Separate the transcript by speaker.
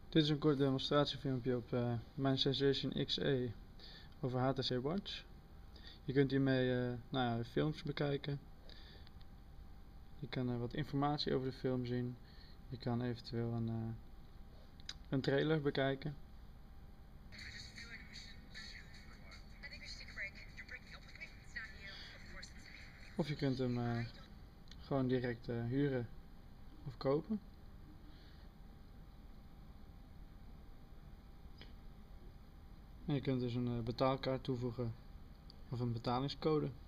Speaker 1: Dit is een kort demonstratiefilmpje op mijn Sensation XE over HTC Watch. Je kunt hiermee films bekijken. Je kan wat informatie over de film zien. Je kan eventueel een trailer bekijken. Of je kunt hem gewoon direct huren of kopen. En je kunt dus een betaalkaart toevoegen of een betalingscode.